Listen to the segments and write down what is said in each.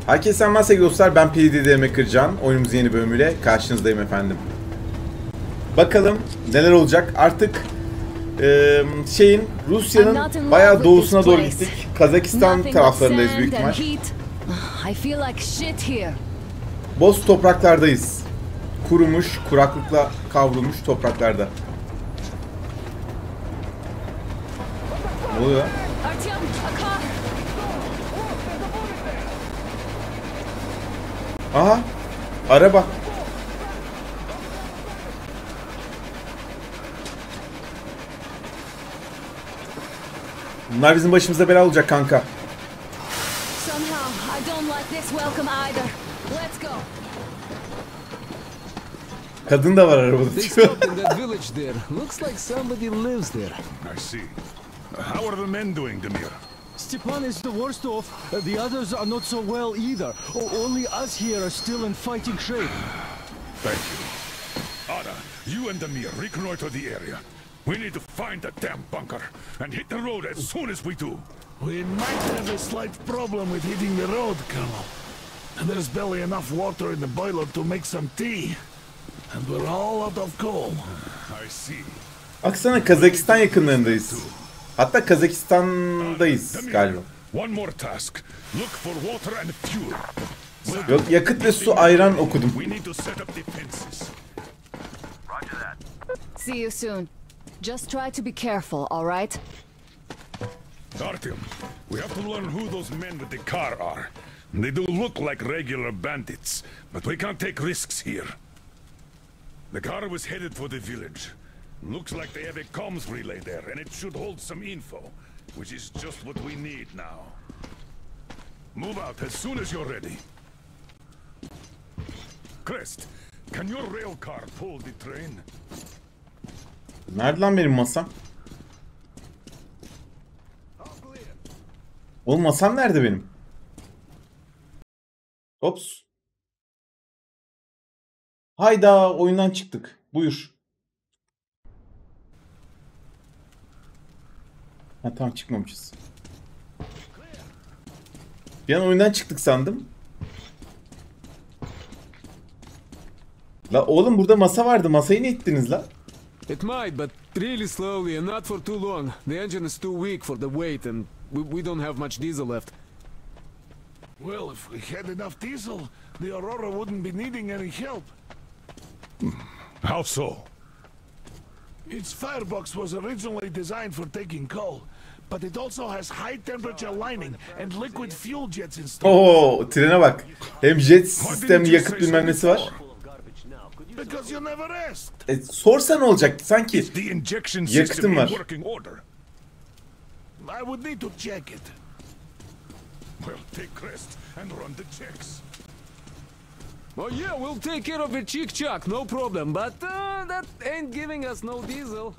Herkese selamlar sevgili dostlar, ben PDDM Kırcan. Oyunumuzun yeni bölümüyle karşınızdayım efendim. Bakalım neler olacak. Artık Rusya'nın bayağı doğusuna doğru gittik. Kazakistan taraflarındayız büyük ihtimal. Boz topraklardayız. Kurumuş, kuraklıkla kavrulmuş topraklarda. Ne oluyor? Aha, araba. Bunlar bizim başımıza bela olacak kanka. Kadın da var arabada. Stepan is the worst off. The others are not so well either. Only us here are still in fighting shape. Thank you. Ada, you and Damir reconnoiter the area. We need to find the damn bunker and hit the road as soon as we do. We might have a slight problem with hitting the road, Colonel. And there's barely enough water in the boiler to make some tea. And we're all out of coal. I see. Baksana, Kazakistan yakınlarındayız. Hatta Kazakistan'dayız galiba. One more task. Look for water and fuel. Yok, yakıt ve su ayran okudum. We need to set up defenses. Roger that. See you soon. Just try to be careful, all right? Artyom, we have to learn who those men with the car are. They do look like regular bandits, but we can't take risks here. The car was headed for the village. Looks like they have a comms relay there, and it should hold some info, which is just what we need now. Move out as soon as you're ready. Crest, can your rail car pull the train? Nerede lan benim masam? Oğlum masam nerede benim? Ops. Hayda, oyundan çıktık. Buyur. Ha tamam, çıkmamışız. Bir an oyundan çıktık sandım. La oğlum, burada masa vardı. Masayı ne ettiniz la? It might, but really slowly and not for too long. The engine is too weak for the weight and we don't have much diesel left. Well, if we had enough diesel, the Aurora wouldn't be needing any help. How so? Its firebox was originally designed for taking coal, but it also has high temperature lining and liquid fuel jets installed. Oo, trene bak. Hem jet sistem, yakıt bilmem nesi var. Because you never asked. Sorsa ne olacak sanki? The injection yakıtım system var. in working order. I would need to check it. Well, take Crest and run the checks. Oh yeah, we'll take care of it, chick-chuck, no problem. But that ain't giving us no diesel.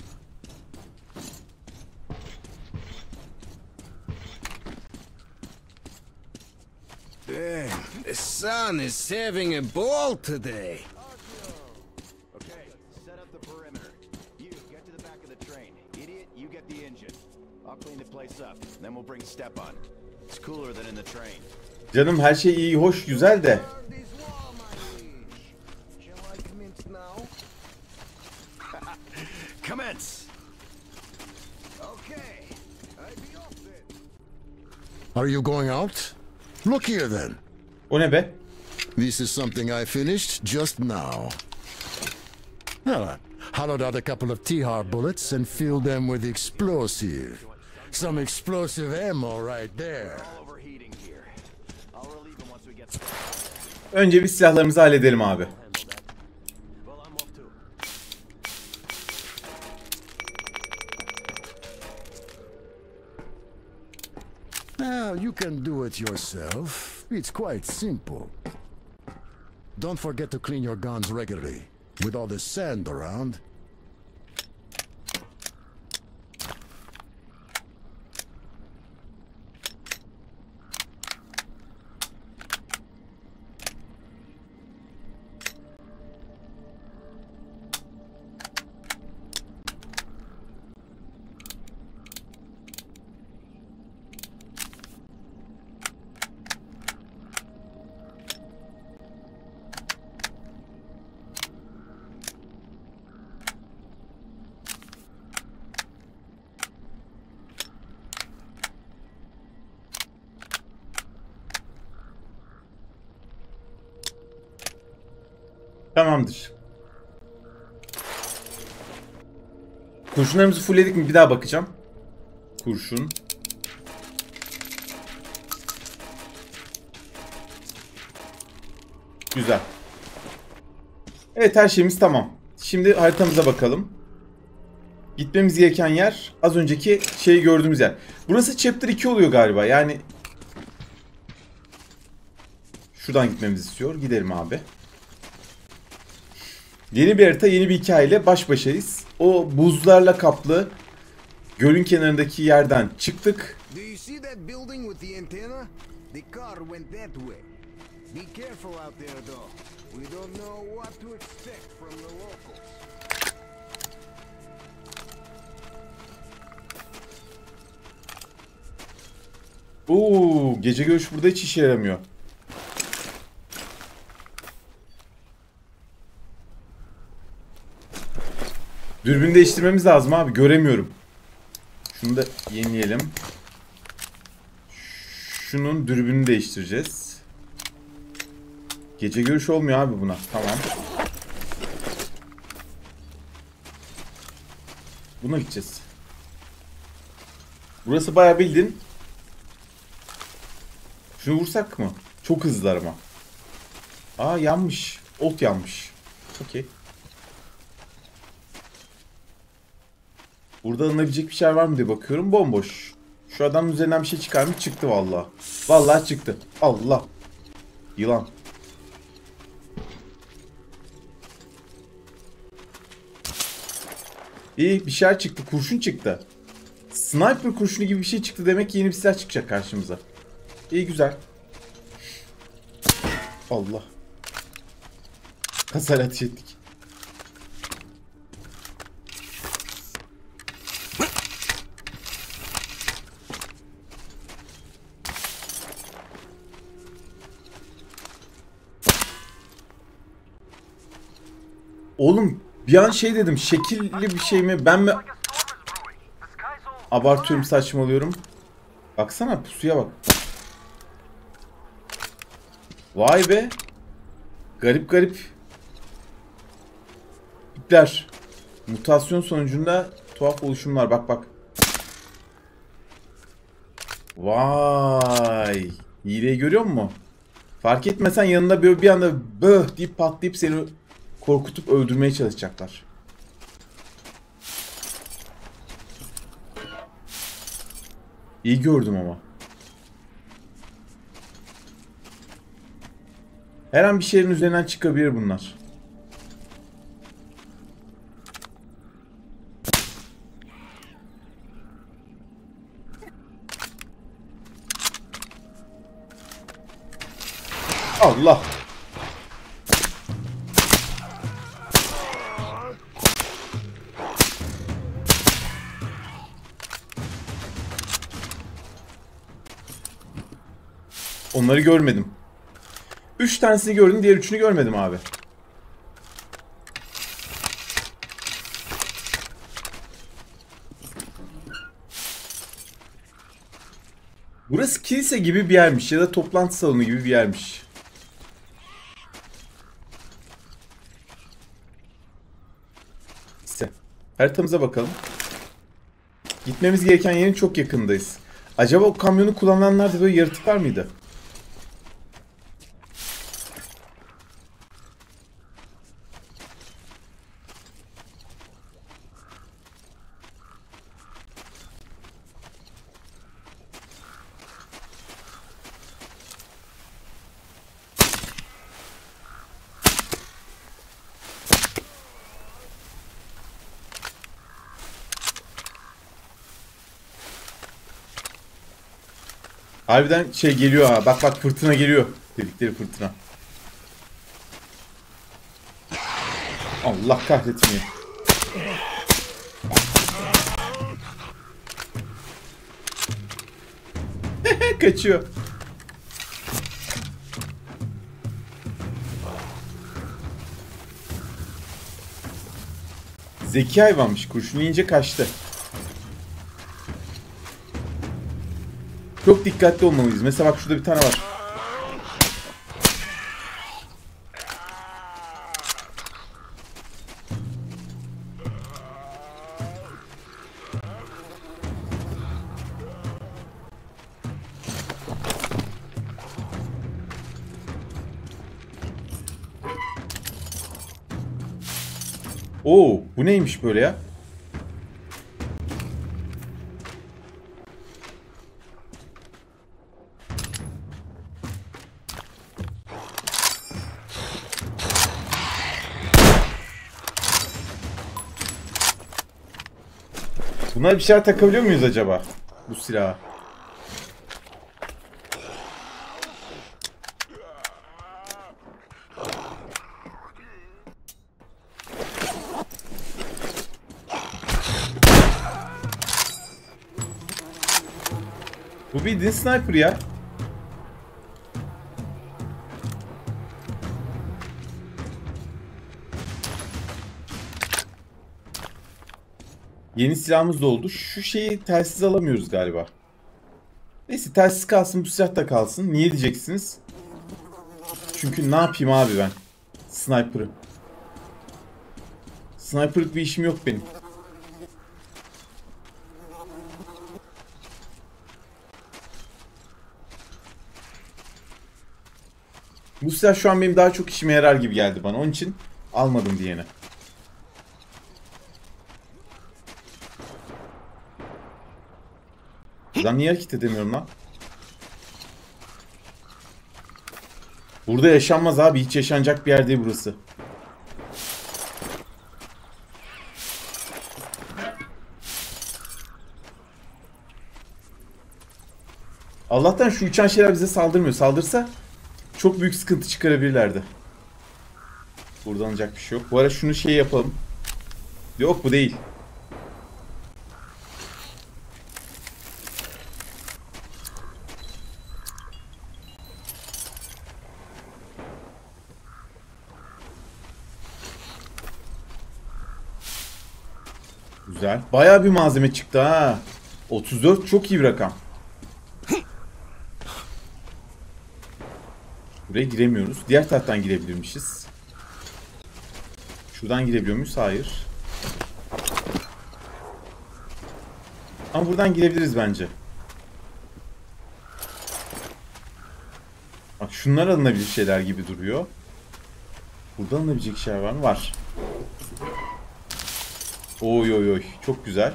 Damn, the sun is having a ball today. Okay, set up the perimeter. You, get to the back of the train. Idiot, you get the engine. I'll clean the place up, then we'll bring Stepan. It's cooler than in the train. Canım, her şey iyi, hoş, güzel de. Commence. Okay, I'd be off then. Are you going out? Look here then. O ne be? This is something I finished just now. Well, hollowed out a couple of T-Har bullets and filled them with explosive. Some explosive ammo right there. All overheating here. I'll relieve them once we get. Önce bir silahlarımızı halledelim abi. Well, I'm off too. Well, you can do it yourself. It's quite simple. Don't forget to clean your guns regularly. With all the sand around. Tamamdır. Kurşunlarımızı fullledik mi? Bir daha bakacağım. Kurşun. Güzel. Evet, her şeyimiz tamam. Şimdi haritamıza bakalım. Gitmemiz gereken yer az önceki şeyi gördüğümüz yer. Burası Chapter 2 oluyor galiba. Yani şuradan gitmemizi istiyor. Gidelim abi. Yeni bir harita, yeni bir hikayeyle baş başayız. O buzlarla kaplı gölün kenarındaki yerden çıktık. Do you see that building with the antenna? The car went that way. Be careful out there though. We don't know what to expect from the locals. Gece görüş burada hiç işe yaramıyor. Dürbün değiştirmemiz lazım abi. Göremiyorum. Şunu da yenileyelim. Şunun dürbününü değiştireceğiz. Gece görüş olmuyor abi buna. Tamam. Buna gideceğiz. Burası bayağı bildin. Şunu vursak mı? Çok hızlılar ama. Aa, yanmış. Ot yanmış. Okey. Burada alınabilecek bir şey var mı diye bakıyorum. Bomboş. Şu adamın üzerinden bir şey çıkar mı? Çıktı vallahi. Vallahi çıktı. Allah. Yılan. İyi, bir şeyler çıktı. Kurşun çıktı. Sniper kurşunu gibi bir şey çıktı. Demek ki yeni bir silah çıkacak karşımıza. İyi, güzel. Allah. Hasar ateş ettik. Oğlum bir an şey dedim, şekilli bir şey mi, ben mi abartıyorum, saçmalıyorum. Baksana pusuya bak. Vay be. Garip garip ipler. Mutasyon sonucunda tuhaf oluşumlar, bak bak. Vay. Hileyi görüyor musun? Fark etmesen yanında böyle bir anda böh deyip patlayıp seni korkutup öldürmeye çalışacaklar. İyi gördüm ama. Her an bir şeyin üzerinden çıkabilir bunlar. Allah. Onları görmedim. 3 tanesini gördüm, diğer 3'ünü görmedim abi. Burası kilise gibi bir yermiş ya da toplantı salonu gibi bir yermiş. İşte haritamıza bakalım. Gitmemiz gereken yerin çok yakındayız. Acaba o kamyonu kullananlar da böyle yaratıklar mıydı? Harbiden şey geliyor ha. Bak bak, fırtına geliyor. Dedikleri fırtına. Allah kahretmiyor. Kaçıyor. Zeki hayvanmış. Kurşun yiyince kaçtı. Çok dikkatli olmalıyız. Mesela bak şurada bir tane var. Oo, bu neymiş böyle ya? Buna bir şeyler takabiliyor muyuz acaba? Bu silaha. Bu bildiğin sniper ya. Yeni silahımız da oldu. Şu şeyi telsiz alamıyoruz galiba. Neyse telsiz kalsın, bu silah da kalsın. Niye diyeceksiniz? Çünkü ne yapayım abi ben? Sniper'ı. Sniper'lık bir işim yok benim. Bu silah şu an benim daha çok işime yarar gibi geldi bana. Onun için almadım diyene. Buradan niye hareket edemiyorum lan? Burada yaşanmaz abi. Hiç yaşanacak bir yer değil burası. Allah'tan şu uçan şeyler bize saldırmıyor. Saldırsa çok büyük sıkıntı çıkarabilirlerdi. Buradan alacak bir şey yok. Bu ara şunu şey yapalım. Yok bu değil. Güzel. Bayağı bir malzeme çıktı ha. 34 çok iyi bir rakam. Buraya giremiyoruz. Diğer taraftan girebilirmişiz. Şuradan girebiliyor muyuz? Hayır. Ama buradan girebiliriz bence. Bak şunlar alınabilir şeyler gibi duruyor. Burada alınabilecek şeyler var mı? Var. Oy oy oy. Çok güzel.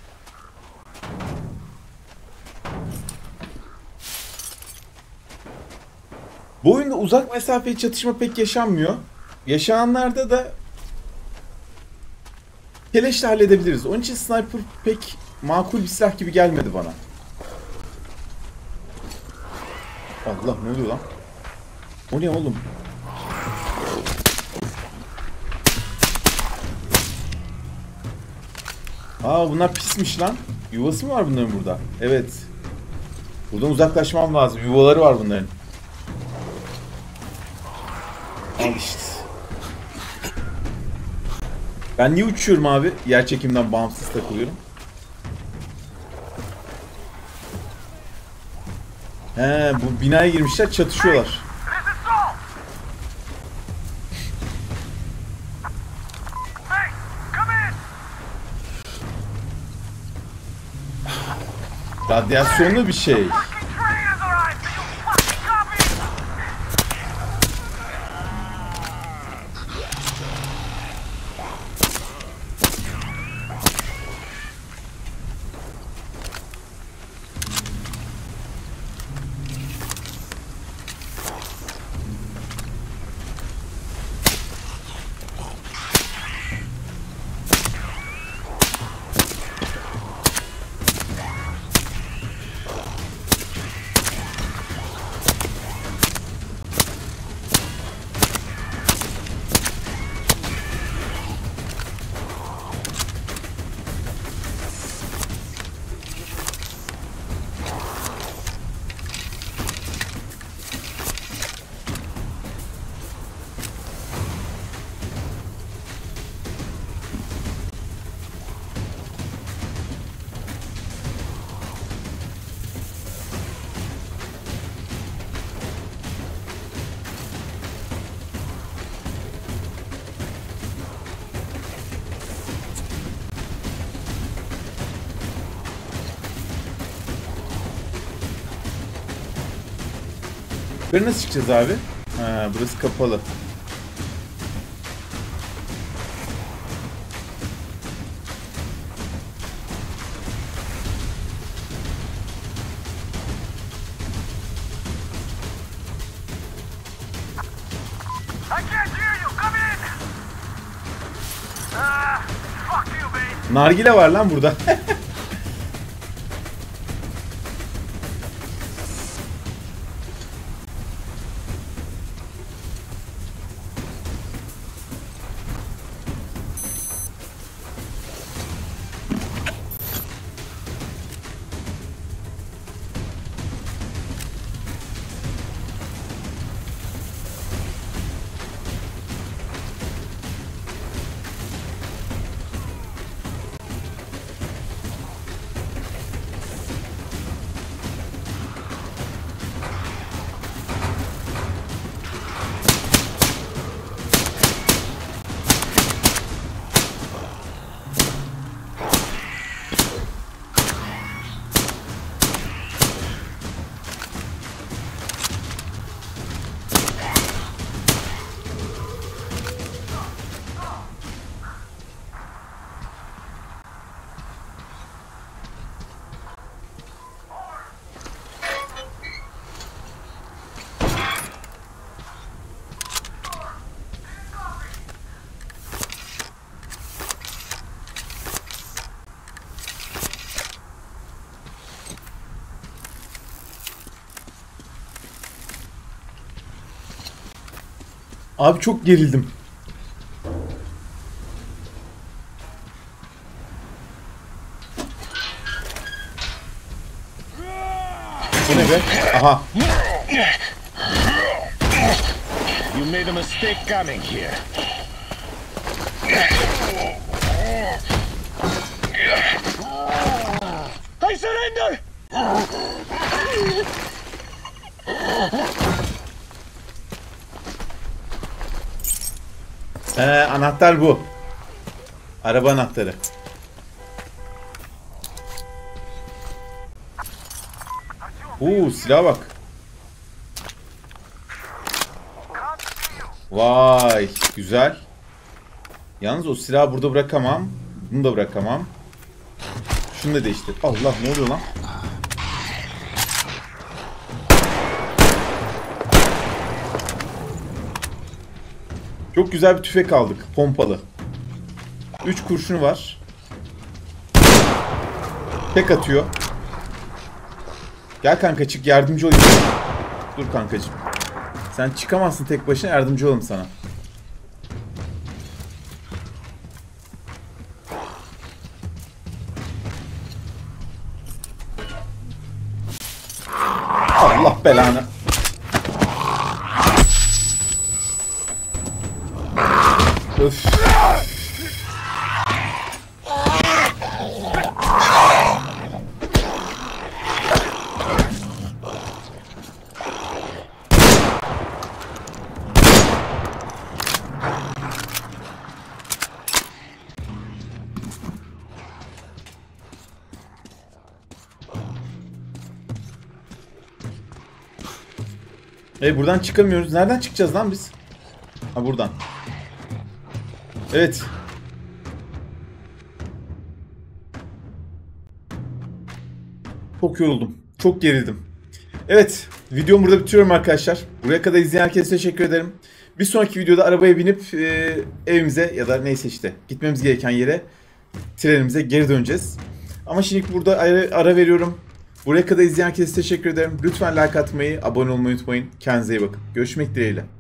Bu oyunda uzak mesafeli çatışma pek yaşanmıyor. Yaşananlarda da keleşle halledebiliriz. Onun için sniper pek makul bir silah gibi gelmedi bana. Allah ne oluyor lan? O ne oğlum? Aa bunlar pismiş lan. Yuvası mı var bunların burada? Evet. Buradan uzaklaşmam lazım. Yuvaları var bunların. Al işte. Ben niye uçuyorum abi? Yer çekimden bağımsız takılıyorum. He, bu binaya girmişler, çatışıyorlar. Radyasyonlu bir şey. Yukarı nasıl çıkacağız abi? Ha, burası kapalı. Nargile var lan burada. Abi çok gerildim. Bu ne be? Aha. You made a mistake coming here. I surrender. Anahtar bu. Araba anahtarı. Silaha bak. Vay, güzel. Yalnız o silahı burada bırakamam. Bunu da bırakamam. Şunu da değiştir. Allah, ne oluyor lan? Çok güzel bir tüfek aldık. Pompalı. 3 kurşunu var. Tek atıyor. Gel kanka, çık, yardımcı olayım. Dur kankacığım. Sen çıkamazsın tek başına, yardımcı olalım sana. Allah belanı. Öf. Buradan çıkamıyoruz. Nereden çıkacağız lan biz? Ha, buradan. Evet. Çok yoruldum. Çok gerildim. Evet. Videomu burada bitiriyorum arkadaşlar. Buraya kadar izleyen herkese teşekkür ederim. Bir sonraki videoda arabaya binip evimize ya da neyse işte gitmemiz gereken yere, trenimize geri döneceğiz. Ama şimdi burada ara veriyorum. Buraya kadar izleyen herkese teşekkür ederim. Lütfen like atmayı, abone olmayı unutmayın. Kendinize iyi bakın. Görüşmek dileğiyle.